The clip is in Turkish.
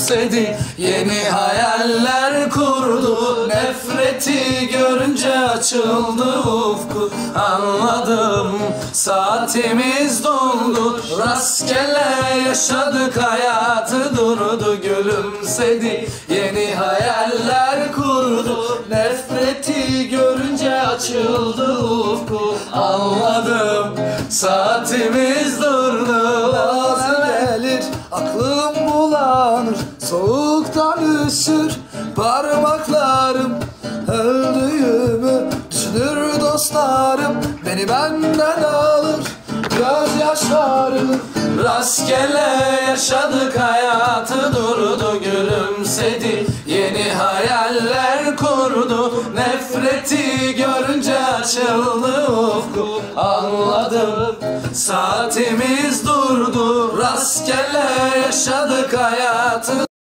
gülümsedi. Yeni hayaller kurdu, nefreti görünce açıldı ufku. Anladım, saatimiz doldu, rastgele yaşadık, hayatı durdu, gülümsedi. Yeni hayaller kurdu, nefreti görünce açıldı ufku. Anladım, saatimiz durdu. Bazen gelir, aklım bulanır, soğuktan üşür parmaklarım. Öldüğümü düşünür dostlarım, beni benden alır gözyaşlarım. Rastgele yaşadık, hayatı durdu, gülümsedi. Yeni hayaller kurdu, nefreti görünce açıldı ufku. Anladım, saatimiz durdu, rastgele yaşadık hayatı.